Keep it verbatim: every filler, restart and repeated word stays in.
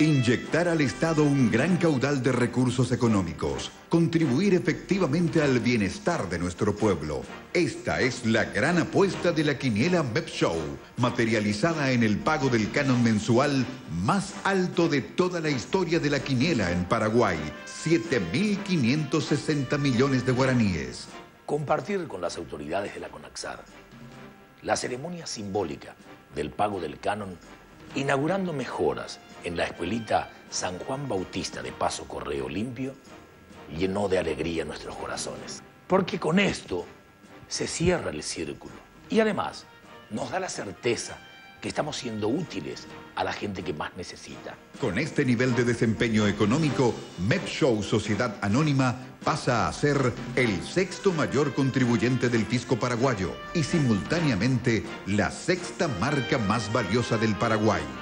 Inyectar al Estado un gran caudal de recursos económicos. Contribuir efectivamente al bienestar de nuestro pueblo. Esta es la gran apuesta de la Quiniela Mepshow, materializada en el pago del canon mensual más alto de toda la historia de la quiniela en Paraguay. siete mil quinientos sesenta millones de guaraníes. Compartir con las autoridades de la CONAXAR la ceremonia simbólica del pago del canon, inaugurando mejoras en la escuelita San Juan Bautista de Paso Correo Limpio, llenó de alegría nuestros corazones. Porque con esto se cierra el círculo y además nos da la certeza que estamos siendo útiles a la gente que más necesita. Con este nivel de desempeño económico, Mepshow Sociedad Anónima pasa a ser el sexto mayor contribuyente del fisco paraguayo y simultáneamente la sexta marca más valiosa del Paraguay.